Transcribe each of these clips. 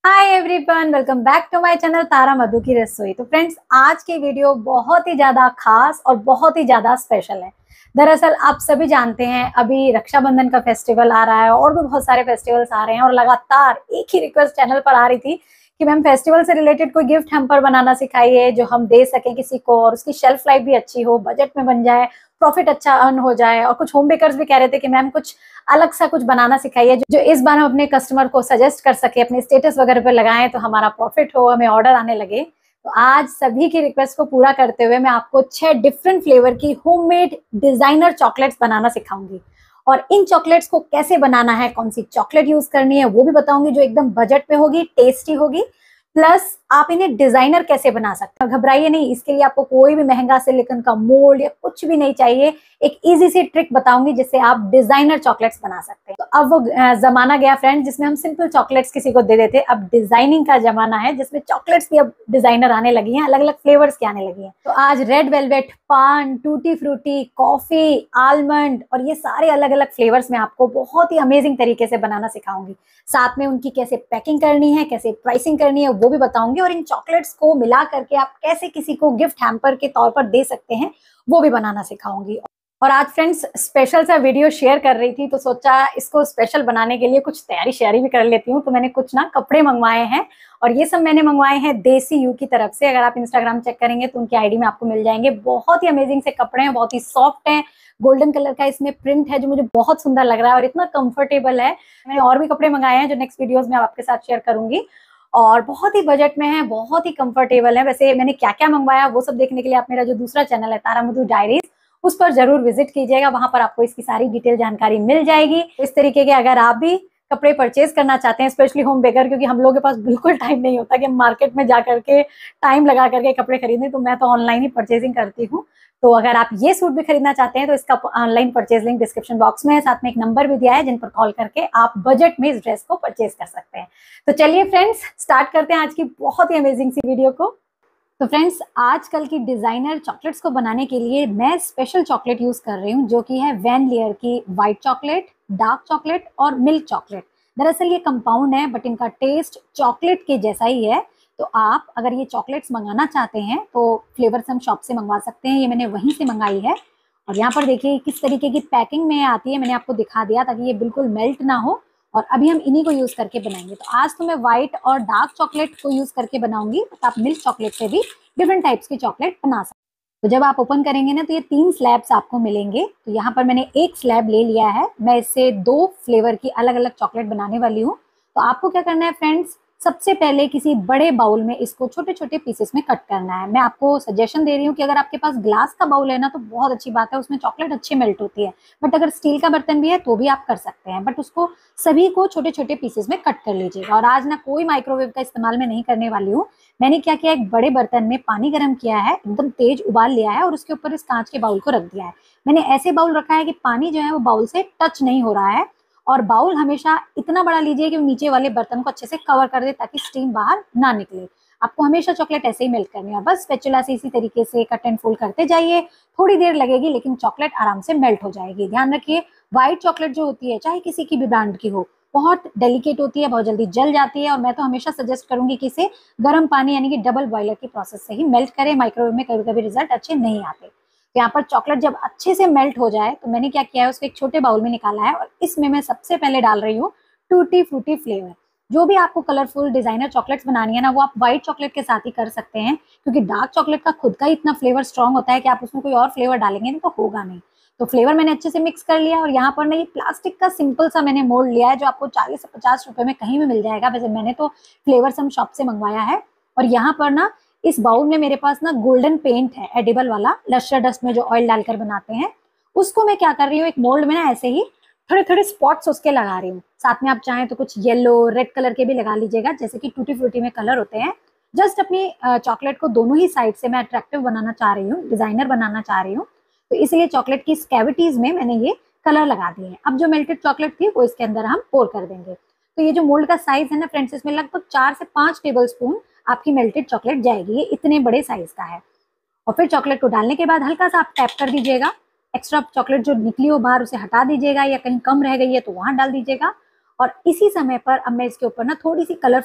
Hi everyone, welcome back to my channel Tara Madhu की रसोई। तो फ्रेंड्स, आज की वीडियो बहुत ही ज्यादा खास और बहुत ही ज्यादा स्पेशल है। दरअसल आप सभी जानते हैं अभी रक्षाबंधन का फेस्टिवल आ रहा है और भी बहुत सारे फेस्टिवल्स आ रहे हैं और लगातार एक ही रिक्वेस्ट चैनल पर आ रही थी कि मैम फेस्टिवल से रिलेटेड कोई गिफ्ट हैम्पर बनाना सिखाइए जो हम दे सकें किसी को और उसकी शेल्फ लाइफ भी अच्छी हो, बजट में बन जाए, प्रॉफिट अच्छा अर्न हो जाए। और कुछ होम बेकर्स भी कह रहे थे कि मैम कुछ अलग सा कुछ बनाना सिखाइए जो इस बार हम अपने कस्टमर को सजेस्ट कर सके, अपने स्टेटस वगैरह पे लगाएं तो हमारा प्रॉफिट हो, हमें ऑर्डर आने लगे। तो आज सभी की रिक्वेस्ट को पूरा करते हुए मैं आपको 6 डिफरेंट फ्लेवर की होममेड डिजाइनर चॉकलेट्स बनाना सिखाऊंगी। और इन चॉकलेट्स को कैसे बनाना है, कौन सी चॉकलेट यूज करनी है वो भी बताऊंगी जो एकदम बजट पे होगी, टेस्टी होगी। प्लस आप इन्हें डिजाइनर कैसे बना सकते हैं। घबराइए नहीं, इसके लिए आपको कोई भी महंगा सिलिकॉन का मोल्ड या कुछ भी नहीं चाहिए। एक इजी सी ट्रिक बताऊंगी जिससे आप डिजाइनर चॉकलेट्स बना सकते हैं। तो अब वो जमाना गया फ्रेंड्स जिसमें हम सिंपल चॉकलेट्स किसी को दे देते, अब डिजाइनिंग का जमाना है जिसमें चॉकलेट्स भी अब डिजाइनर आने लगी हैं, अलग अलग फ्लेवर्स की आने लगी हैं। तो आज रेड वेलवेट, पान, टूटी फ्रूटी, कॉफी, आलमंड और ये सारे अलग अलग फ्लेवर्स में आपको बहुत ही अमेजिंग तरीके से बनाना सिखाऊंगी। साथ में उनकी कैसे पैकिंग करनी है, कैसे प्राइसिंग करनी है वो भी बताऊंगी। और इन चॉकलेट्स को मिला करके आप कैसे किसी को गिफ्ट हैम्पर के तौर पर दे सकते हैं वो भी बनाना सिखाऊंगी। और आज फ्रेंड्स स्पेशल सा वीडियो शेयर कर रही थी तो सोचा इसको स्पेशल बनाने के लिए कुछ तैयारी शेयर भी कर लेती हूँ। तो मैंने कुछ ना कपड़े मंगवाए हैं और ये सब मैंने मंगवाए हैं देसी यू की तरफ से। अगर आप इंस्टाग्राम चेक करेंगे तो उनकी आईडी में आपको मिल जाएंगे। बहुत ही अमेजिंग से कपड़े हैं, बहुत ही सॉफ्ट हैं, गोल्डन कलर का इसमें प्रिंट है जो मुझे बहुत सुंदर लग रहा है और इतना कंफर्टेबल है। मैंने और भी कपड़े मंगाए हैं जो नेक्स्ट वीडियोस में आपके साथ शेयर करूंगी और बहुत ही बजट में है, बहुत ही कंफर्टेबल है। वैसे मैंने क्या क्या मंगवाया वो सब देखने के लिए आप मेरा जो दूसरा चैनल है तारा मधु डायरीज उस पर जरूर विजिट कीजिएगा। वहां पर आपको इसकी सारी डिटेल जानकारी मिल जाएगी। इस तरीके के अगर आप भी कपड़े परचेज करना चाहते हैं, स्पेशली होम बेकर, क्योंकि हम लोगों के पास बिल्कुल टाइम नहीं होता कि हम मार्केट में जा करके टाइम लगा करके कपड़े खरीदें, तो मैं तो ऑनलाइन ही परचेजिंग करती हूँ। तो अगर आप ये सूट भी खरीदना चाहते हैं तो इसका online purchase link description box में है, साथ में एक नंबर भी दिया है जिन पर कॉल करके आप बजट में इस ड्रेस को परचेज कर सकते हैं। तो चलिए फ्रेंड्स स्टार्ट करते हैं आज की बहुत ही अमेजिंग सी वीडियो को। तो फ्रेंड्स, आजकल की डिजाइनर चॉकलेट्स को बनाने के लिए मैं स्पेशल चॉकलेट यूज कर रही हूँ जो कि है वैन लेयर की व्हाइट चॉकलेट, डार्क चॉकलेट और मिल्क चॉकलेट। दरअसल ये कंपाउंड है बट इनका टेस्ट चॉकलेट के जैसा ही है। तो आप अगर ये चॉकलेट्स मंगाना चाहते हैं तो फ्लेवर्स हम शॉप से मंगवा सकते हैं। ये मैंने वहीं से मंगाई है और यहाँ पर देखिए किस तरीके की पैकिंग में आती है, मैंने आपको दिखा दिया ताकि ये बिल्कुल मेल्ट ना हो। और अभी हम इन्हीं को यूज करके बनाएंगे। तो आज तो मैं व्हाइट और डार्क चॉकलेट को यूज करके बनाऊंगी, बट आप मिल्क चॉकलेट से भी डिफरेंट टाइप्स की चॉकलेट बना सकते हैं। तो जब आप ओपन करेंगे ना तो ये 3 स्लैब्स आपको मिलेंगे। तो यहाँ पर मैंने एक स्लैब ले लिया है, मैं इससे 2 फ्लेवर की अलग अलग चॉकलेट बनाने वाली हूँ। तो आपको क्या करना है फ्रेंड्स, सबसे पहले किसी बड़े बाउल में इसको छोटे छोटे पीसेस में कट करना है। मैं आपको सजेशन दे रही हूँ कि अगर आपके पास ग्लास का बाउल है ना तो बहुत अच्छी बात है, उसमें चॉकलेट अच्छी मेल्ट होती है। बट अगर स्टील का बर्तन भी है तो भी आप कर सकते हैं, बट उसको सभी को छोटे छोटे पीसेस में कट कर लीजिएगा। और आज ना कोई माइक्रोवेव का इस्तेमाल मैं नहीं करने वाली हूँ। मैंने क्या किया, एक बड़े बर्तन में पानी गर्म किया है, एकदम तेज उबाल लिया है और उसके ऊपर इस कांच के बाउल को रख दिया है। मैंने ऐसे बाउल रखा है कि पानी जो है वो बाउल से टच नहीं हो रहा है। और बाउल हमेशा इतना बड़ा लीजिए कि नीचे वाले बर्तन को अच्छे से कवर कर दे ताकि स्टीम बाहर ना निकले। आपको हमेशा चॉकलेट ऐसे ही मेल्ट करनी है और बस स्पैचुला से इसी तरीके से कट एंड फोल्ड करते जाइए। थोड़ी देर लगेगी लेकिन चॉकलेट आराम से मेल्ट हो जाएगी। ध्यान रखिए, व्हाइट चॉकलेट जो होती है चाहे किसी की भी ब्रांड की हो, बहुत डेलिकेट होती है, बहुत जल्दी जल जाती है। और मैं तो हमेशा सजेस्ट करूंगी कि इसे गर्म पानी यानी कि डबल बॉयलर की प्रोसेस से ही मेल्ट करें। माइक्रोवेव में कभी कभी रिजल्ट अच्छे नहीं आते। तो यहाँ पर चॉकलेट जब अच्छे से मेल्ट हो जाए तो मैंने क्या किया है, उसको एक छोटे बाउल में निकाला है और इसमें मैं सबसे पहले डाल रही हूँ टूटी फ्रूटी फ्लेवर। जो भी आपको कलरफुल डिजाइनर चॉकलेट्स बनानी है ना वो आप व्हाइट चॉकलेट के साथ ही कर सकते हैं, क्योंकि डार्क चॉकलेट का खुद का ही इतना फ्लेवर स्ट्रॉन्ग होता है कि आप उसमें कोई और फ्लेवर डालेंगे तो होगा नहीं। तो फ्लेवर मैंने अच्छे से मिक्स कर लिया और यहाँ पर ना ये प्लास्टिक का सिंपल सा मैंने मोल्ड लिया है जो आपको 40 से 50 रुपए में कहीं भी मिल जाएगा। वैसे मैंने तो फ्लेवर्स हम शॉप से मंगवाया है। और यहाँ पर ना इस बाउल में मेरे पास ना गोल्डन पेंट है, एडिबल वाला, लस्टर डस्ट में जो ऑयल डालकर बनाते हैं। उसको मैं क्या कर रही हूँ, एक मोल्ड में ना ऐसे ही थोड़े थोड़े स्पॉट्स उसके लगा रही हूँ। साथ में आप चाहें तो कुछ येलो रेड कलर के भी लगा लीजिएगा, जैसे कि टूटी फ्रूटी में कलर होते हैं। जस्ट अपनी चॉकलेट को दोनों ही साइड से मैं अट्रैक्टिव बनाना चाह रही हूँ, डिजाइनर बनाना चाह रही हूँ। तो इसलिए चॉकलेट की कैविटीज में मैंने ये कलर लगा दिए हैं। अब जो मेल्टेड चॉकलेट थी वो इसके अंदर हम पोर कर देंगे। तो ये जो मोल्ड का साइज है ना फ्रेंड्स, इसमें लगभग 4 से 5 टेबल स्पून आपकी मेल्टेड चॉकलेट जाएगी। ये इतने बड़े साइज का है। और फिर चॉकलेट को डालने के बाद हल्का सा आप टैप कर दीजिएगा। एक्स्ट्रा चॉकलेट जो निकली हो बाहर उसे हटा दीजिएगा, या कहीं कम रह गई है तो वहां डाल दीजिएगा। और इसी समय पर अब मैं इसके ऊपर ना थोड़ी सी कलरफुल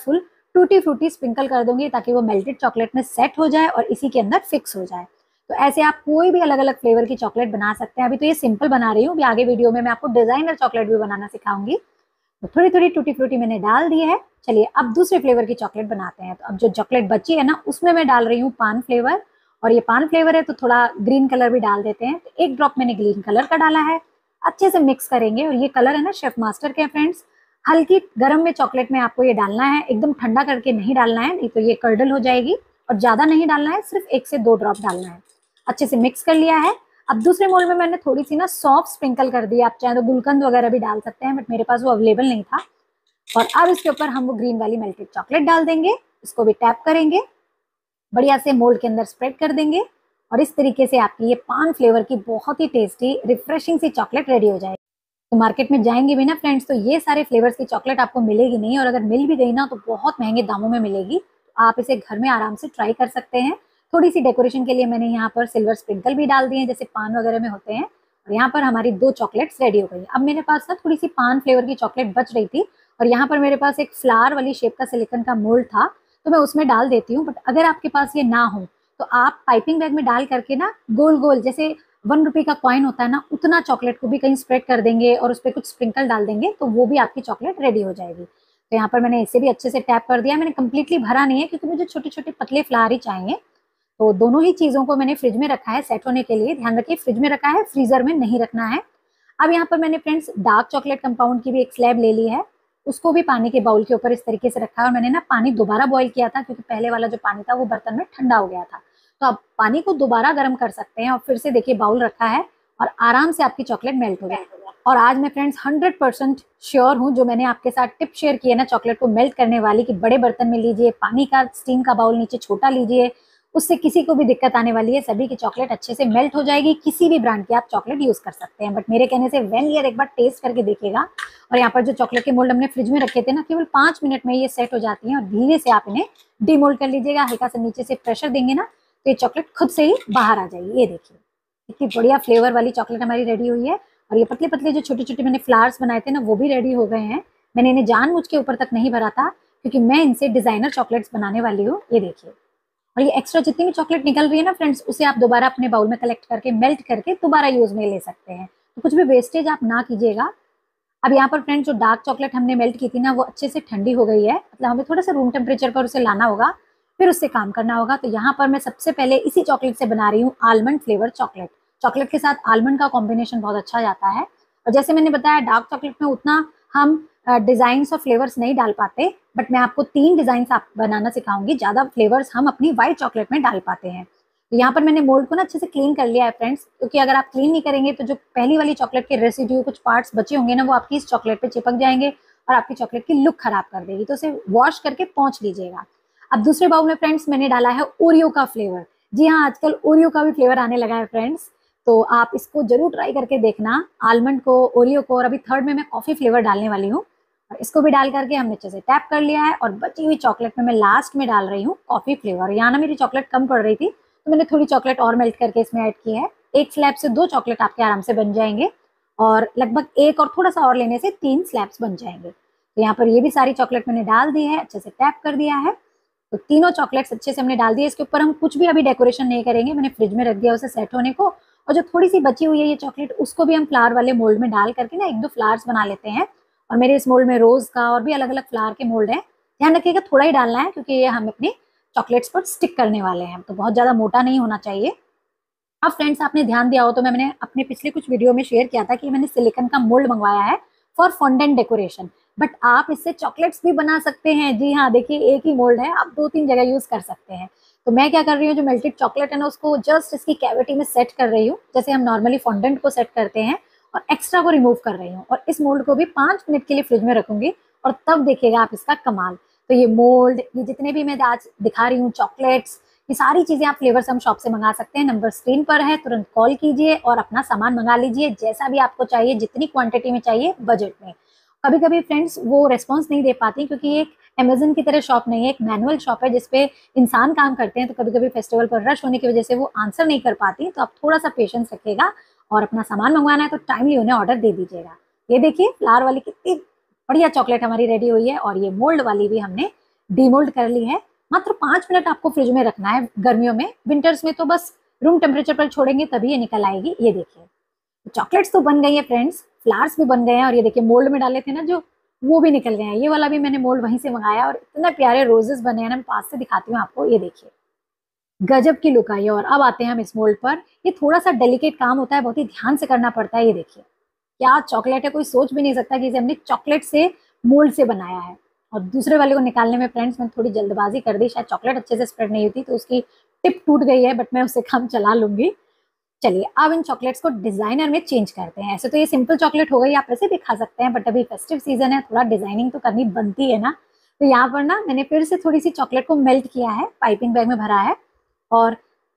टूटी फ्रूटी स्प्रिंकल कर दूंगी ताकि वो मेल्टेड चॉकलेट में सेट हो जाए और इसी के अंदर फिक्स हो जाए। तो ऐसे आप कोई भी अलग अलग फ्लेवर की चॉकलेट बना सकते हैं। अभी तो ये सिंपल बना रही हूँ, अभी आगे वीडियो में मैं आपको डिजाइनर चॉकलेट भी बनाना सिखाऊंगी। तो थोड़ी थोड़ी टूटी फ्रूटी मैंने डाल दी है। चलिए अब दूसरे फ्लेवर की चॉकलेट बनाते हैं। तो अब जो चॉकलेट बची है ना, उसमें मैं डाल रही हूँ पान फ्लेवर, और ये पान फ्लेवर है तो थोड़ा ग्रीन कलर भी डाल देते हैं। तो एक ड्रॉप मैंने ग्रीन कलर का डाला है, अच्छे से मिक्स करेंगे। और ये कलर है ना शेफ मास्टर के फ्रेंड्स, हल्की गर्म में चॉकलेट में आपको ये डालना है, एकदम ठंडा करके नहीं डालना है, नहीं तो ये कर्डल हो जाएगी। और ज्यादा नहीं डालना है, सिर्फ 1 से 2 ड्रॉप डालना है। अच्छे से मिक्स कर लिया है। अब दूसरे मोल्ड में मैंने थोड़ी सी ना सॉफ्ट स्प्रिंकल कर दी, आप चाहे तो गुलकंद वगैरह भी डाल सकते हैं, बट मेरे पास वो अवेलेबल नहीं था। और अब इसके ऊपर हम वो ग्रीन वाली मेल्टेड चॉकलेट डाल देंगे, इसको भी टैप करेंगे, बढ़िया से मोल्ड के अंदर स्प्रेड कर देंगे। और इस तरीके से आपकी ये पान फ्लेवर की बहुत ही टेस्टी रिफ्रेशिंग सी चॉकलेट रेडी हो जाएगी। तो मार्केट में जाएंगे भी ना फ्रेंड्स, तो ये सारे फ्लेवर्स की चॉकलेट आपको मिलेगी नहीं, और अगर मिल भी गई ना तो बहुत महंगे दामों में मिलेगी। तो आप इसे घर में आराम से ट्राई कर सकते हैं। थोड़ी सी डेकोरेशन के लिए मैंने यहाँ पर सिल्वर स्प्रिंकल भी डाल दिए, जैसे पान वगैरह में होते हैं। और यहाँ पर हमारी 2 चॉकलेट्स रेडी हो गई। अब मेरे पास ना थोड़ी सी पान फ्लेवर की चॉकलेट बच रही थी, और यहाँ पर मेरे पास एक फ्लावर वाली शेप का सिलिकॉन का मोल्ड था, तो मैं उसमें डाल देती हूँ। बट अगर आपके पास ये ना हो तो आप पाइपिंग बैग में डाल करके ना गोल गोल, जैसे 1 रुपए का कॉइन होता है ना, उतना चॉकलेट को भी कहीं स्प्रेड कर देंगे और उस पर कुछ स्प्रिंकल डाल देंगे, तो वो भी आपकी चॉकलेट रेडी हो जाएगी। तो यहाँ पर मैंने इसे भी अच्छे से टैप कर दिया। मैंने कंप्लीटली भरा नहीं है क्योंकि मुझे छोटे छोटे पतले फ्लावर ही चाहिए। तो दोनों ही चीजों को मैंने फ्रिज में रखा है सेट होने के लिए। ध्यान रखिए फ्रिज में रखा है, फ्रीजर में नहीं रखना है। अब यहाँ पर मैंने फ्रेंड्स डार्क चॉकलेट कंपाउंड की भी एक स्लैब ले ली है, उसको भी पानी के बाउल के ऊपर इस तरीके से रखा है। और मैंने ना पानी दोबारा बॉईल किया था क्योंकि पहले वाला जो पानी था वो बर्तन में ठंडा हो गया था। तो आप पानी को दोबारा गर्म कर सकते हैं, और फिर से देखिए बाउल रखा है और आराम से आपकी चॉकलेट मेल्ट हो जाएगी। और आज मैं फ्रेंड्स 100% श्योर हूँ, जो मैंने आपके साथ टिप शेयर की है ना चॉकलेट को मेल्ट करने वाली, कि बड़े बर्तन में लीजिए, पानी का स्टीम का बाउल नीचे छोटा लीजिए, उससे किसी को भी दिक्कत आने वाली है, सभी की चॉकलेट अच्छे से मेल्ट हो जाएगी। किसी भी ब्रांड की आप चॉकलेट यूज कर सकते हैं, बट मेरे कहने से वेनियर एक बार टेस्ट करके देखिएगा। और यहाँ पर जो चॉकलेट के मोल्ड हमने फ्रिज में रखे थे ना, केवल 5 मिनट में ये सेट हो जाती हैं। और धीरे से आप इन्हें डीमोल्ड कर लीजिएगा, हल्का सा नीचे से प्रेशर देंगे ना तो ये चॉकलेट खुद से ही बाहर आ जाएगी। ये देखिए इतनी बढ़िया फ्लेवर वाली चॉकलेट हमारी रेडी हुई है। और ये पतले पतले जो छोटे छोटे मैंने फ्लावर्स बनाए थे ना, वो भी रेडी हो गए हैं। मैंने इन्हें जानबूझ के ऊपर तक नहीं भरा था क्योंकि मैं इनसे डिजाइनर चॉकलेट्स बनाने वाली हूँ। ये देखिए, और ये एक्स्ट्रा जितनी भी चॉकलेट निकल रही है ना फ्रेंड्स, उसे आप दोबारा अपने बाउल में कलेक्ट करके मेल्ट करके दोबारा यूज में ले सकते हैं। तो कुछ भी वेस्टेज आप ना कीजिएगा। अब यहाँ पर फ्रेंड्स जो डार्क चॉकलेट हमने मेल्ट की थी ना, वो अच्छे से ठंडी हो गई है, मतलब हमें थोड़ा सा रूम टेम्परेचर पर उसे लाना होगा, फिर उससे काम करना होगा। तो यहाँ पर मैं सबसे पहले इसी चॉकलेट से बना रही हूँ आलमंड फ्लेवर चॉकलेट। चॉकलेट के साथ आलमंड का कॉम्बिनेशन बहुत अच्छा जाता है। और जैसे मैंने बताया डार्क चॉकलेट में उतना हम डिजाइन और फ्लेवर्स नहीं डाल पाते, बट मैं आपको 3 डिजाइन आप बनाना सिखाऊंगी। ज्यादा फ्लेवर्स हम अपनी व्हाइट चॉकलेट में डाल पाते हैं। तो यहाँ पर मैंने मोल्ड को ना अच्छे से क्लीन कर लिया है फ्रेंड्स, क्योंकि अगर आप क्लीन नहीं करेंगे तो जो पहली वाली चॉकलेट के रेसिड्यू कुछ पार्ट्स बचे होंगे ना, वो आपकी इस चॉकलेट पे चिपक जाएंगे और आपकी चॉकलेट की लुक खराब कर देगी। तो उसे वॉश करके पोंछ लीजिएगा। अब दूसरे बाउल में फ्रेंड्स मैंने डाला है ओरियो का फ्लेवर। जी हाँ, आजकल ओरियो का भी फ्लेवर आने लगा है फ्रेंड्स, तो आप इसको जरूर ट्राई करके देखना, आलमंड को, ओरियो को। और अभी थर्ड में मैं कॉफी फ्लेवर डालने वाली हूँ, और इसको भी डाल करके हमने अच्छे से टैप कर लिया है। और बची हुई चॉकलेट में मैं लास्ट में डाल रही हूँ कॉफी फ्लेवर। यहाँ ना मेरी चॉकलेट कम पड़ रही थी, तो मैंने थोड़ी चॉकलेट और मेल्ट करके इसमें ऐड की है। एक स्लैब से 2 चॉकलेट आपके आराम से बन जाएंगे, और लगभग 1 और थोड़ा सा और लेने से 3 स्लैब्स बन जाएंगे। तो यहाँ पर ये भी सारी चॉकलेट मैंने डाल दी है, अच्छे से टैप कर दिया है। तो तीनों चॉकलेट्स अच्छे से हमने डाल दिए। इसके ऊपर हम कुछ भी अभी डेकोरेशन नहीं करेंगे, मैंने फ्रिज में रख दिया उसे सेट होने को। और जो थोड़ी सी बची हुई है ये चॉकलेट, उसको भी हम फ्लावर वाले मोल्ड में डाल करके ना 1-2 फ्लावर्स बना लेते हैं। और मेरे इस मोल्ड में रोज का और भी अलग अलग फ्लावर के मोल्ड है। ध्यान रखिएगा थोड़ा ही डालना है, क्योंकि ये हम अपने चॉकलेट्स पर स्टिक करने वाले हैं, तो बहुत ज्यादा मोटा नहीं होना चाहिए। अब फ्रेंड्स आपने ध्यान दिया हो तो मैंने अपने पिछले कुछ वीडियो में शेयर किया था कि मैंने सिलिकॉन का मोल्ड मंगवाया है फॉर फॉन्डेंट डेकोरेशन, बट आप इससे चॉकलेट्स भी बना सकते हैं। जी हाँ, देखिए एक ही मोल्ड है, आप 2-3 जगह यूज कर सकते हैं। तो मैं क्या कर रही हूँ, जो मेल्टेड चॉकलेट है ना, उसको जस्ट इसकी कैविटी में सेट कर रही हूँ, जैसे हम नॉर्मली फॉन्डेंट को सेट करते हैं, और एक्स्ट्रा को रिमूव कर रही हूँ। और इस मोल्ड को भी 5 मिनट के लिए फ्रिज में रखूंगी, और तब देखिएगा आप इसका कमाल। तो ये मोल्ड, ये जितने भी मैं आज दिखा रही हूँ चॉकलेट्स, ये सारी चीजें आप फ्लेवर्स हम शॉप से मंगा सकते हैं। नंबर स्क्रीन पर है, तुरंत कॉल कीजिए और अपना सामान मंगा लीजिए, जैसा भी आपको चाहिए, जितनी क्वांटिटी में चाहिए, बजट में। कभी कभी फ्रेंड्स वो रेस्पॉन्स नहीं दे पाती, क्योंकि एक अमेजन की तरह शॉप नहीं है, एक मैनुअल शॉप है जिसपे इंसान काम करते हैं। तो कभी कभी फेस्टिवल पर रश होने की वजह से वो आंसर नहीं कर पाती। तो आप थोड़ा सा पेशेंस रखिएगा, और अपना सामान मंगवाना है तो टाइमली उन्हें ऑर्डर दे दीजिएगा। ये देखिए फ्लावर वाली कितनी बढ़िया चॉकलेट हमारी रेडी हुई है, और ये मोल्ड वाली भी हमने डीमोल्ड कर ली है। मात्र 5 मिनट आपको फ्रिज में रखना है गर्मियों में, विंटर्स में तो बस रूम टेम्परेचर पर छोड़ेंगे तभी ये निकल आएगी। ये देखिए चॉकलेट्स तो बन गई है फ्रेंड्स, फ्लावर्स भी बन गए हैं, और ये देखिए मोल्ड में डाले थे ना जो, वो भी निकल गए हैं। ये वाला भी मैंने मोल्ड वहीं से मंगाया और इतने प्यारे रोजेस बने हैं ना, मैं पास से दिखाती हूँ आपको। ये देखिए गजब की लुक आई है। और अब आते हैं हम इस मोल्ड पर। ये थोड़ा सा डेलिकेट काम होता है, बहुत ही ध्यान से करना पड़ता है। ये देखिए क्या चॉकलेट है, कोई सोच भी नहीं सकता कि इसे हमने चॉकलेट से मोल्ड से बनाया है। और दूसरे वाले को निकालने में फ्रेंड्स मैंने थोड़ी जल्दबाजी कर दी, शायद चॉकलेट अच्छे से स्प्रेड नहीं होती तो उसकी टिप टूट गई है, बट मैं उससे काम चला लूंगी। चलिए अब इन चॉकलेट्स को डिजाइनर में चेंज करते हैं। ऐसे तो ये सिंपल चॉकलेट हो गई, आप ऐसे भी खा सकते हैं, बट अभी फेस्टिव सीजन है, थोड़ा डिजाइनिंग तो करनी बनती है ना। तो यहाँ पर ना मैंने फिर से थोड़ी सी चॉकलेट को मेल्ट किया है, पाइपिंग बैग में भरा है, और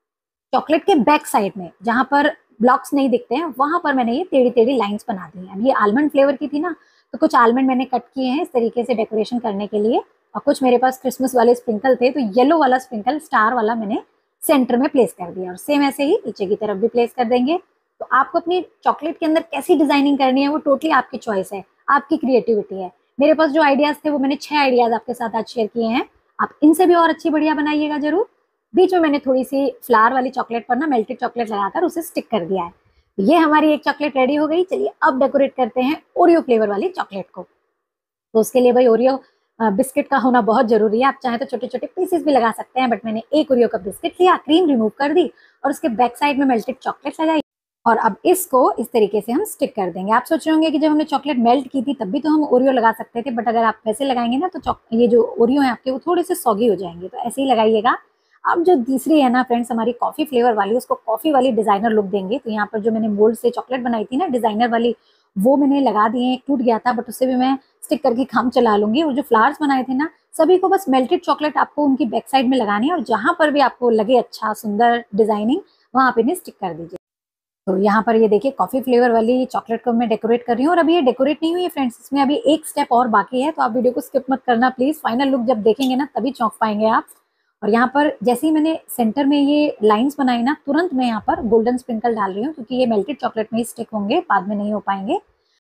चॉकलेट के बैक साइड में जहां पर ब्लॉक्स नहीं दिखते हैं वहां पर मैंने ये टेढ़ी टेढ़ी लाइंस बना दी है। अब ये आलमंड फ्लेवर की थी ना, तो कुछ आलमंड मैंने कट किए हैं इस तरीके से डेकोरेशन करने के लिए, और कुछ मेरे पास क्रिसमस वाले स्प्रिंकल थे, तो येलो वाला स्प्रिंकल स्टार वाला मैंने सेंटर में प्लेस कर दिया, और सेम ऐसे ही नीचे की तरफ भी प्लेस कर देंगे। तो आपको अपनी चॉकलेट के अंदर कैसी डिजाइनिंग करनी है वो टोटली आपकी चॉइस है, आपकी क्रिएटिविटी है। मेरे पास जो आइडियाज थे वो मैंने 6 आइडियाज आपके साथ आज शेयर किए हैं, आप इनसे भी और अच्छी बढ़िया बनाइएगा जरूर। बीच में मैंने थोड़ी सी फ्लावर वाली चॉकलेट पर ना मेल्टेड चॉकलेट लगाकर उसे स्टिक कर दिया है। ये हमारी एक चॉकलेट रेडी हो गई। चलिए अब डेकोरेट करते हैं ओरियो फ्लेवर वाली चॉकलेट को। तो उसके लिए भाई ओरियो बिस्किट का होना बहुत जरूरी है। आप चाहे तो छोटे छोटे पीसेस भी लगा सकते हैं, बट मैंने एक ओरियो का बिस्किट लिया, क्रीम रिमूव कर दी और उसके बैक साइड में मेल्टेड चॉकलेट लगाई, और अब इसको इस तरीके से हम स्टिक कर देंगे। आप सोच रहे होंगे कि जब हमने चॉकलेट मेल्ट की थी तब भी तो हम ओरियो लगा सकते थे, बट अगर आप वैसे लगाएंगे ना तो ये जो ओरियो है आपके वो थोड़े से सॉगी हो जाएंगे, तो ऐसे ही लगाइएगा। अब जो तीसरी है ना फ्रेंड्स हमारी कॉफी फ्लेवर वाली, उसको कॉफी वाली डिजाइनर लुक देंगे। तो यहाँ पर जो मैंने मोल्ड से चॉकलेट बनाई थी ना डिजाइनर वाली, वो मैंने लगा दिए हैं, टूट गया था बट उससे भी मैं स्टिक करके काम चला लूंगी। और जो फ्लावर्स बनाए थे ना सभी को बस मेल्टेड चॉकलेट आपको उनकी बैक साइड में लगानी है, और जहां पर भी आपको लगे अच्छा सुंदर डिजाइनिंग वहां पे इन्हें स्टिक कर दीजिए। तो यहाँ पर ये देखिए कॉफी फ्लेवर वाली चॉकलेट को मैं डेकोरेट कर रही हूँ, और अभी ये डेकोरेट नहीं हुई है फ्रेंड्स, इसमें अभी एक स्टेप और बाकी है, तो आप वीडियो को स्किप मत करना प्लीज। फाइनल लुक जब देखेंगे ना तभी चौंक पाएंगे आप। और यहाँ पर जैसे ही मैंने सेंटर में ये लाइंस बनाई ना, तुरंत मैं यहाँ पर गोल्डन स्प्रिंकल डाल रही हूँ, क्योंकि ये मेल्टेड चॉकलेट में ही स्टिक होंगे, बाद में नहीं हो पाएंगे।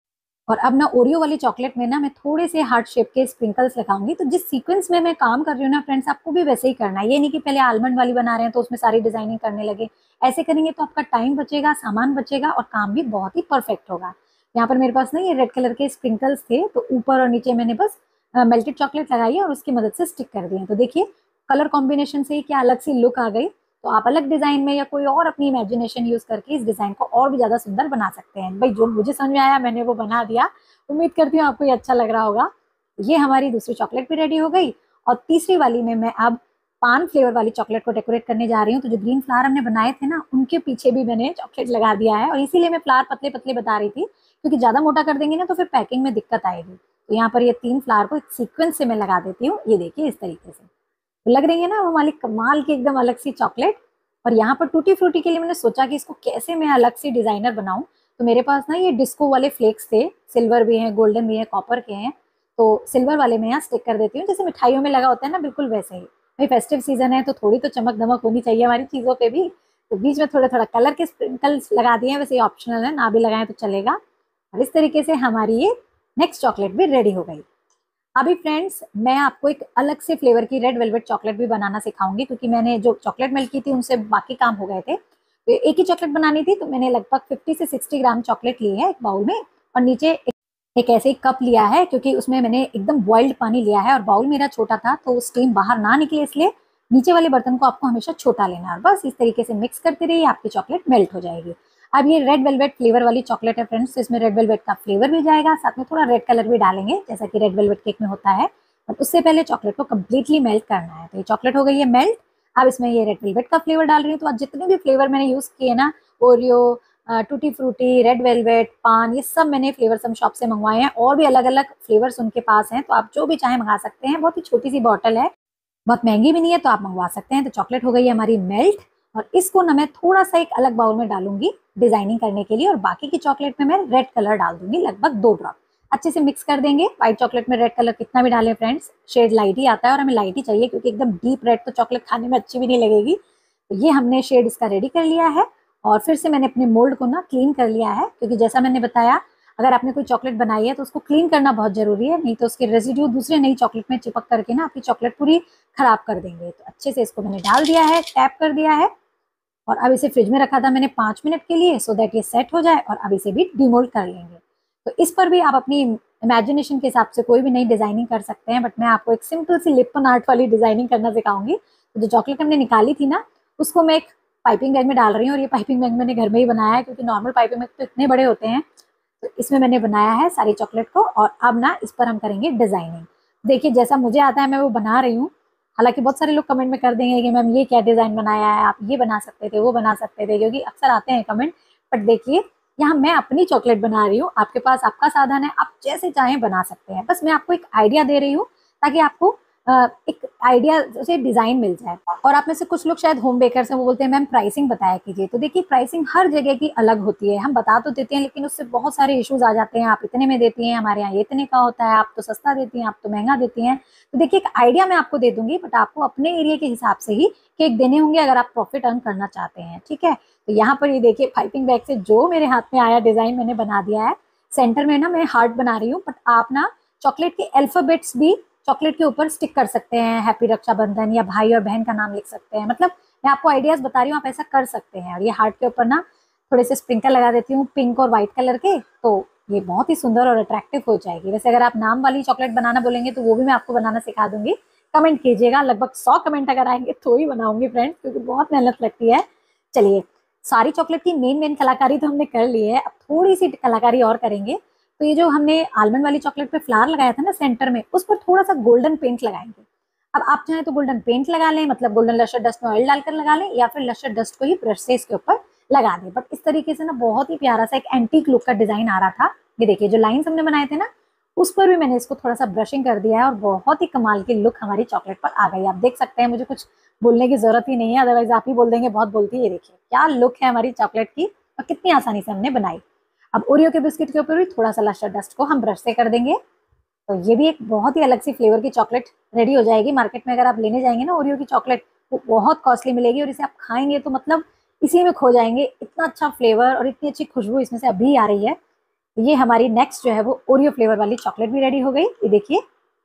और अब ना ओरियो वाली चॉकलेट में ना मैं थोड़े से हार्ट शेप के स्प्रिंकल्स लगाऊंगी। तो जिस सीक्वेंस में मैं काम कर रही हूँ ना फ्रेंड्स, आपको भी वैसे ही करना है। ये नहीं कि पहले आलमंड वाली बना रहे हैं तो उसमें सारी डिजाइनिंग करने लगे, ऐसे करेंगे तो आपका टाइम बचेगा, सामान बचेगा, और काम भी बहुत ही परफेक्ट होगा। यहाँ पर मेरे पास ना ये रेड कलर के स्प्रिंकल्स थे, तो ऊपर और नीचे मैंने बस मेल्टेड चॉकलेट लगाई है और उसकी मदद से स्टिक कर दिए। तो देखिए कलर कॉम्बिनेशन से ही क्या अलग सी लुक आ गई। तो आप अलग डिजाइन में या कोई और अपनी इमेजिनेशन यूज करके इस डिजाइन को और भी ज्यादा सुंदर बना सकते हैं। भाई जो मुझे समझ में आया मैंने वो बना दिया, उम्मीद करती हूँ आपको ये अच्छा लग रहा होगा। ये हमारी दूसरी चॉकलेट भी रेडी हो गई, और तीसरी वाली में मैं अब पान फ्लेवर वाली चॉकलेट को डेकोरेट करने जा रही हूँ। तो जो ग्रीन फ्लावर हमने बनाए थे ना उनके पीछे भी मैंने चॉकलेट लगा दिया है, और इसीलिए मैं फ्लावर पतले पतले बता रही थी, क्योंकि ज्यादा मोटा कर देंगे ना तो फिर पैकिंग में दिक्कत आएगी। तो यहाँ पर ये 3 फ्लावर को एक सीक्वेंस से मैं लगा देती हूँ। ये देखिए इस तरीके से तो लग रही है ना वो हमारी कमाल की एकदम अलग सी चॉकलेट। और यहाँ पर टूटी फ्रूटी के लिए मैंने सोचा कि इसको कैसे मैं अलग सी डिजाइनर बनाऊं। तो मेरे पास ना ये डिस्को वाले फ्लेक्स थे, सिल्वर भी हैं, गोल्डन भी है, कॉपर के हैं। तो सिल्वर वाले मैं यहाँ स्टिक कर देती हूँ, जैसे मिठाइयों में लगा होता है ना बिल्कुल वैसे ही। भाई फेस्टिव सीजन है तो थोड़ी तो चमक दमक होनी चाहिए हमारी चीजों पे भी। तो बीच में थोड़ा थोड़ा कलर के स्प्रिंकल्स लगा दिए हैं, वैसे ऑप्शनल है, ना भी लगाएं तो चलेगा। और इस तरीके से हमारी ये नेक्स्ट चॉकलेट भी रेडी हो गई। अभी फ्रेंड्स मैं आपको एक अलग से फ्लेवर की रेड वेलवेट चॉकलेट भी बनाना सिखाऊंगी, क्योंकि मैंने जो चॉकलेट मेल्ट की थी उनसे बाकी काम हो गए थे। तो एक ही चॉकलेट बनानी थी, तो मैंने लगभग 50 से 60 ग्राम चॉकलेट ली है एक बाउल में, और नीचे एक ऐसे ही कप लिया है, क्योंकि उसमें मैंने एकदम बॉइल्ड पानी लिया है, और बाउल मेरा छोटा था तो स्टीम बाहर ना निकले, इसलिए नीचे वाले बर्तन को आपको हमेशा छोटा लेना है। और बस इस तरीके से मिक्स करते रहिए, आपकी चॉकलेट मेल्ट हो जाएगी। अब ये रेड वेलवेट फ्लेवर वाली चॉकलेट है फ्रेंड्स, तो इसमें रेड वेलवेट का फ्लेवर भी जाएगा, साथ में थोड़ा रेड कलर भी डालेंगे जैसा कि रेड वेलवेट केक में होता है। और उससे पहले चॉकलेट को कम्प्लीटली मेल्ट करना है। तो ये चॉकलेट हो गई है मेल्ट। अब इसमें ये रेड वेलवेट का फ्लेवर डाल रही हूँ। तो आज जितने भी फ्लेवर मैंने यूज किए ना, ओरियो, टूटी फ्रूटी, रेड वेलवेट, पान, ये सब मैंने फ्लेवर सम शॉप से मंगवाए हैं, और भी अलग अलग फ्लेवर्स उनके पास हैं, तो आप जो भी चाहे मंगा सकते हैं। बहुत ही छोटी सी बॉटल है, बहुत महंगी भी नहीं है, तो आप मंगवा सकते हैं। तो चॉकलेट हो गई है हमारी मेल्ट, और इसको ना मैं थोड़ा सा एक अलग बाउल में डालूंगी डिजाइनिंग करने के लिए, और बाकी की चॉकलेट में मैं रेड कलर डाल दूंगी, लगभग 2 ड्रॉप। अच्छे से मिक्स कर देंगे। व्हाइट चॉकलेट में रेड कलर कितना भी डालें फ्रेंड्स, शेड लाइट ही आता है, और हमें लाइट ही चाहिए, क्योंकि एकदम डीप रेड तो चॉकलेट खाने में अच्छी भी नहीं लगेगी। तो ये हमने शेड इसका रेडी कर लिया है, और फिर से मैंने अपने मोल्ड को ना क्लीन कर लिया है, क्योंकि जैसा मैंने बताया अगर आपने कोई चॉकलेट बनाई है तो उसको क्लीन करना बहुत जरूरी है, नहीं तो उसके रेजिड्यू दूसरे नई चॉकलेट में चिपक करके ना आपकी चॉकलेट पूरी खराब कर देंगे। तो अच्छे से इसको मैंने डाल दिया है, टैप कर दिया है और अब इसे फ्रिज में रखा था मैंने 5 मिनट के लिए, सो दैट ये सेट हो जाए और अब इसे भी डिमोल्ड कर लेंगे। तो इस पर भी आप अपनी इमेजिनेशन के हिसाब से कोई भी नई डिजाइनिंग कर सकते हैं, बट मैं आपको एक सिंपल सी लिपन आर्ट वाली डिजाइनिंग करना सिखाऊंगी। तो जो चॉकलेट हमने निकाली थी ना, उसको मैं एक पाइपिंग बैग में डाल रही हूँ, और ये पाइपिंग बैग मैंने घर में ही बनाया है, क्योंकि नॉर्मल पाइपिंग बैग तो इतने बड़े होते हैं। तो इसमें मैंने बनाया है सारी चॉकलेट को, और अब ना इस पर हम करेंगे डिजाइनिंग। देखिए जैसा मुझे आता है मैं वो बना रही हूँ। हालांकि बहुत सारे लोग कमेंट में कर देंगे कि मैम ये क्या डिजाइन बनाया है, आप ये बना सकते थे, वो बना सकते थे, क्योंकि अक्सर आते हैं कमेंट। बट देखिए यहाँ मैं अपनी चॉकलेट बना रही हूँ, आपके पास आपका साधन है, आप जैसे चाहें बना सकते हैं। बस मैं आपको एक आइडिया दे रही हूँ ताकि आपको एक आइडिया से डिजाइन मिल जाए। और आप में से कुछ लोग शायद होम बेकर्स हैं, वो बोलते हैं मैम प्राइसिंग बताया कीजिए। तो देखिए प्राइसिंग हर जगह की अलग होती है, हम बता तो देते हैं लेकिन उससे बहुत सारे इश्यूज आ जाते हैं। आप इतने में देती हैं, हमारे यहाँ ये इतने का होता है, आप तो सस्ता देती हैं, आप तो महंगा देती हैं। तो देखिए एक आइडिया मैं आपको दे दूंगी, बट आपको अपने एरिया के हिसाब से ही केक देने होंगे अगर आप प्रॉफिट अर्न करना चाहते हैं, ठीक है। तो यहाँ पर ये देखिए पाइपिंग बैग से जो मेरे हाथ में आया डिजाइन मैंने बना दिया है। सेंटर में ना मैं हार्ट बना रही हूँ, बट आप ना चॉकलेट के अल्फाबेट्स भी चॉकलेट के ऊपर स्टिक कर सकते हैं, हैप्पी रक्षाबंधन, या भाई और बहन का नाम लिख सकते हैं। मतलब मैं आपको आइडियाज बता रही हूँ, आप ऐसा कर सकते हैं। और ये हार्ट के ऊपर ना थोड़े से स्प्रिंकल लगा देती हूँ पिंक और व्हाइट कलर के, तो ये बहुत ही सुंदर और अट्रैक्टिव हो जाएगी। वैसे अगर आप नाम वाली चॉकलेट बनाना बोलेंगे तो वो भी मैं आपको बनाना सिखा दूंगी। कमेंट कीजिएगा, लगभग 100 कमेंट अगर आएंगे तो ही बनाऊंगी फ्रेंड्स, क्योंकि बहुत मेहनत लगती है। चलिए सारी चॉकलेट की मेन कलाकारी तो हमने कर ली है, अब थोड़ी सी कलाकारी और करेंगे। तो ये जो हमने आलमंड वाली चॉकलेट पे फ्लावर लगाया था ना सेंटर में, उस पर थोड़ा सा गोल्डन पेंट लगाएंगे। अब आप चाहें तो गोल्डन पेंट लगा लें, मतलब गोल्डन लस्टर डस्ट में ऑयल डालकर लगा लें, या फिर लस्टर डस्ट को ही ब्रश से इसके ऊपर लगा दें। बट इस तरीके से ना बहुत ही प्यारा सा एक एंटीक लुक का डिजाइन आ रहा था। ये देखिए जो लाइंस हमने बनाए थे ना, उस पर भी मैंने इसको थोड़ा सा ब्रशिंग कर दिया है, और बहुत ही कमाल की लुक हमारी चॉकलेट पर आ गई। आप देख सकते हैं, मुझे कुछ बोलने की जरूरत ही नहीं है, अदरवाइज आप ही बोल देंगे बहुत बोलती है। ये देखिए क्या लुक है हमारी चॉकलेट की, और कितनी आसानी से हमने बनाई। अब ओरियो के बिस्किट के ऊपर भी थोड़ा सा लस्टर डस्ट को हम ब्रश से कर देंगे, तो ये भी एक बहुत ही अलग सी फ्लेवर की चॉकलेट रेडी हो जाएगी। मार्केट में अगर आप लेने जाएंगे ना ओरियो की चॉकलेट, वो बहुत कॉस्टली मिलेगी, और इसे आप खाएंगे तो मतलब इसी में खो जाएंगे। इतना अच्छा फ्लेवर और इतनी अच्छी खुशबू इसमें से अभी आ रही है। ये हमारी नेक्स्ट जो है वो ओरियो फ्लेवर वाली चॉकलेट भी रेडी हो गई, ये देखिए।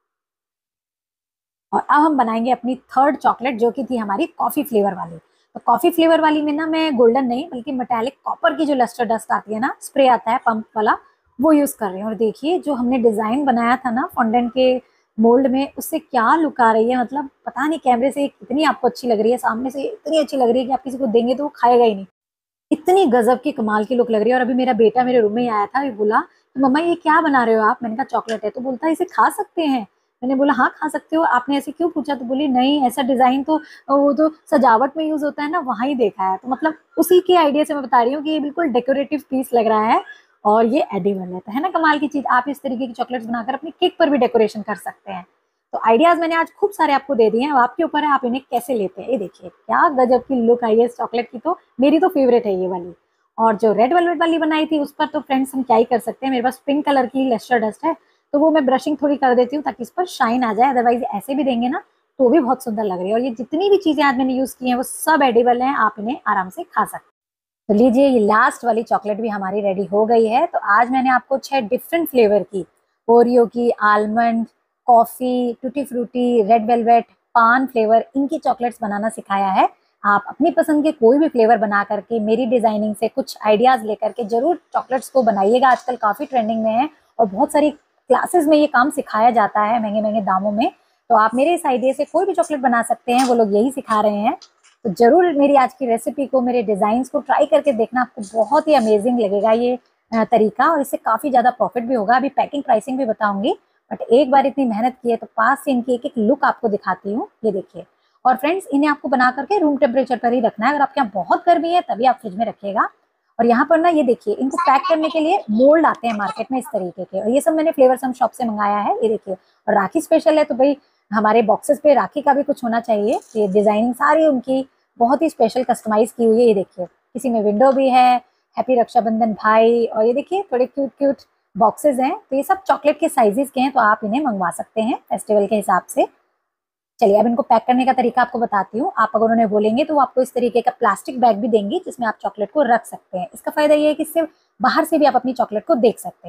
और अब हम बनाएंगे अपनी थर्ड चॉकलेट, जो कि थी हमारी कॉफी फ्लेवर वाली। तो कॉफी फ्लेवर वाली में ना मैं गोल्डन नहीं बल्कि मेटालिक कॉपर की जो लस्टर डस्ट आती है ना, स्प्रे आता है पंप वाला, वो यूज कर रही हूँ। और देखिए जो हमने डिजाइन बनाया था ना फॉन्डेंट के मोल्ड में, उससे क्या लुक आ रही है। मतलब पता नहीं कैमरे से इतनी आपको अच्छी लग रही है, सामने से इतनी अच्छी लग रही है कि आप किसी को देंगे तो वो खाएगा ही नहीं। इतनी गजब की कमाल की लुक लग रही है। और अभी मेरा बेटा मेरे रूम में ही आया था, बोला तो मम्मा ये क्या बना रहे हो आप। मैंने कहा चॉकलेट है, तो बोलता है इसे खा सकते हैं। मैंने बोला हाँ खा सकते हो, आपने ऐसे क्यों पूछा। तो बोली नहीं ऐसा डिजाइन तो वो तो सजावट में यूज होता है ना, वहां ही देखा है। तो मतलब उसी के आइडिया से मैं बता रही हूँ कि ये बिल्कुल डेकोरेटिव पीस लग रहा है, और ये एडिबल है ना कमाल की चीज। आप इस तरीके की चॉकलेट्स बनाकर अपने केक पर भी डेकोरेशन कर सकते हैं। तो आइडियाज मैंने आज खूब सारे आपको दे दिए हैं, आपके ऊपर है आप इन्हें कैसे लेते हैं। ये देखिए क्या गजब की लुक आई है इस चॉकलेट की, तो मेरी तो फेवरेट है ये वाली। और जो रेड वेलवेट वाली बनाई थी उस पर तो फ्रेंड्स हम क्या ही कर सकते हैं, मेरे पास पिंक कलर की लस्टर डस्ट है, तो वो मैं ब्रशिंग थोड़ी कर देती हूँ ताकि इस पर शाइन आ जाए। अदरवाइज ऐसे भी देंगे ना तो भी बहुत सुंदर लग रही है। और ये जितनी भी चीजें आज मैंने यूज की हैं वो सब एडिबल हैं, आप इन्हें आराम से खा सकते हैं। तो लीजिए ये लास्ट वाली चॉकलेट भी हमारी रेडी हो गई है। तो आज मैंने आपको 6 डिफरेंट फ्लेवर की, ओरियो की, almond, coffee, tutti frutti, red velvet, paan flavour, इनकी चॉकलेट्स बनाना सिखाया है। आप अपनी पसंद के कोई भी फ्लेवर बना करके मेरी डिजाइनिंग से कुछ आइडियाज लेकर के जरूर चॉकलेट्स को बनाइएगा। आजकल काफी ट्रेंडिंग में है और बहुत सारी क्लासेस में ये काम सिखाया जाता है महंगे महंगे दामों में। तो आप मेरे इस आइडिया से कोई भी चॉकलेट बना सकते हैं, वो लोग यही सिखा रहे हैं। तो जरूर मेरी आज की रेसिपी को, मेरे डिजाइन को ट्राई करके देखना, आपको बहुत ही अमेजिंग लगेगा ये तरीका, और इससे काफी ज्यादा प्रॉफिट भी होगा। अभी पैकिंग प्राइसिंग भी बताऊंगी, बट एक बार इतनी मेहनत की है तो पास से इनकी एक एक लुक आपको दिखाती हूँ। ये देखिए। और फ्रेंड्स इन्हें आपको बना करके रूम टेम्परेचर पर ही रखना है। अगर आपके यहाँ बहुत गर्मी है तभी आप फ्रिज में रखिएगा। और यहाँ पर ना ये देखिए इनको पैक करने के लिए मोल्ड आते हैं मार्केट में इस तरीके के, और ये सब मैंने फ्लेवर्स हम शॉप से मंगाया है। ये देखिए, और राखी स्पेशल है तो भाई हमारे बॉक्सेस पे राखी का भी कुछ होना चाहिए। ये डिजाइनिंग सारी उनकी बहुत ही स्पेशल कस्टमाइज की हुई है। ये देखिए किसी में विंडो भी है, हैप्पी रक्षाबंधन भाई, और ये देखिए थोड़े क्यूट क्यूट बॉक्सेस हैं। तो ये सब चॉकलेट के साइजेस के हैं, तो आप इन्हें मंगवा सकते हैं फेस्टिवल के हिसाब से। चलिए अब इनको पैक करने का तरीका आपको बताती हूँ। आप अगर उन्हें बोलेंगे तो वो आपको इस तरीके का प्लास्टिक बैग भी देंगी जिसमें आप चॉकलेट को रख सकते हैं। इसका फायदा ये है कि इससे बाहर से भी आप अपनी चॉकलेट को देख सकते हैं।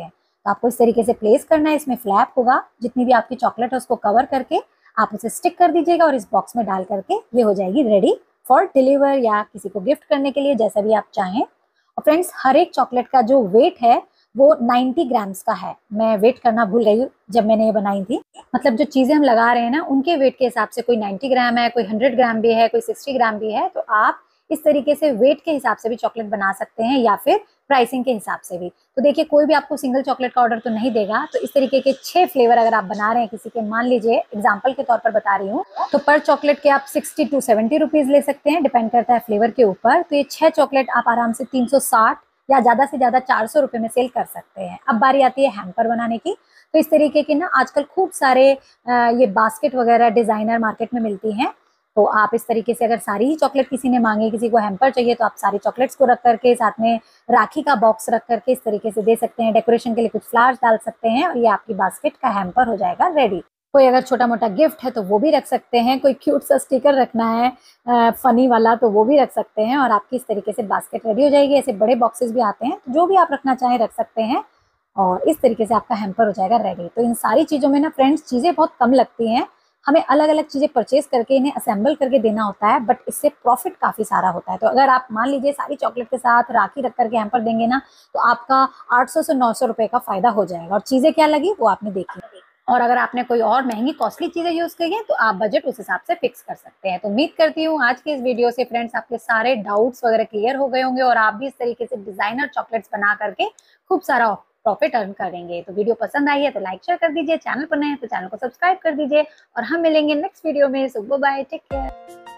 तो आपको इस तरीके से प्लेस करना है, इसमें फ्लैप होगा, जितनी भी आपकी चॉकलेट है उसको कवर करके आप उसे स्टिक कर दीजिएगा और इस बॉक्स में डाल करके ये हो जाएगी रेडी फॉर डिलीवर या किसी को गिफ्ट करने के लिए, जैसा भी आप चाहें। और फ्रेंड्स, हर एक चॉकलेट का जो वेट है वो 90 ग्राम्स का है। मैं वेट करना भूल गई जब मैंने ये बनाई थी। मतलब जो चीजें हम लगा रहे हैं ना, उनके वेट के हिसाब से कोई 90 ग्राम है, कोई 100 ग्राम भी है, कोई 60 ग्राम भी है। तो आप इस तरीके से वेट के हिसाब से भी चॉकलेट बना सकते हैं या फिर प्राइसिंग के हिसाब से भी। तो देखिए, कोई भी आपको सिंगल चॉकलेट का ऑर्डर तो नहीं देगा। तो इस तरीके के 6 फ्लेवर अगर आप बना रहे हैं किसी के, मान लीजिए एग्जाम्पल के तौर पर बता रही हूँ, तो पर चॉकलेट के आप 60 to 70 रुपीज ले सकते हैं, डिपेंड करता है फ्लेवर के ऊपर। तो ये 6 चॉकलेट आप आराम से 360 या ज्यादा से ज्यादा 400 रुपए में सेल कर सकते हैं। अब बारी आती है हैम्पर बनाने की। तो इस तरीके के ना आजकल खूब सारे ये बास्केट वगैरह डिजाइनर मार्केट में मिलती हैं। तो आप इस तरीके से, अगर सारी ही चॉकलेट किसी ने मांगी, किसी को हैम्पर चाहिए, तो आप सारी चॉकलेट्स को रख करके साथ में राखी का बॉक्स रख करके इस तरीके से दे सकते हैं। डेकोरेशन के लिए कुछ फ्लावर्स डाल सकते हैं और ये आपकी बास्केट का हैम्पर हो जाएगा रेडी। कोई अगर छोटा मोटा गिफ्ट है तो वो भी रख सकते हैं, कोई क्यूट सा स्टिकर रखना है फनी वाला तो वो भी रख सकते हैं और आपकी इस तरीके से बास्केट रेडी हो जाएगी। ऐसे बड़े बॉक्सेस भी आते हैं, तो जो भी आप रखना चाहें रख सकते हैं और इस तरीके से आपका हैम्पर हो जाएगा रेडी। तो इन सारी चीज़ों में ना फ्रेंड्स, चीज़ें बहुत कम लगती हैं। हमें अलग अलग चीज़ें परचेज करके इन्हें असेंबल करके देना होता है, बट इससे प्रॉफिट काफ़ी सारा होता है। तो अगर आप मान लीजिए सारी चॉकलेट के साथ राखी रख करके हैम्पर देंगे ना, तो आपका 800 से 900 रुपए का फायदा हो जाएगा। और चीज़ें क्या लगी वो आपने देखी। और अगर आपने कोई और महंगी कॉस्टली चीजें यूज की हैं तो आप बजट उस हिसाब से फिक्स कर सकते हैं। तो उम्मीद करती हूँ आज के इस वीडियो से फ्रेंड्स आपके सारे डाउट्स वगैरह क्लियर हो गए होंगे और आप भी इस तरीके से डिजाइनर चॉकलेट्स बना करके खूब सारा प्रॉफिट अर्न करेंगे। तो वीडियो पसंद आई है तो लाइक शेयर कर दीजिए, चैनल पर नए हैं तो चैनल को सब्सक्राइब कर दीजिए और हम मिलेंगे नेक्स्ट वीडियो में। So bye, take care.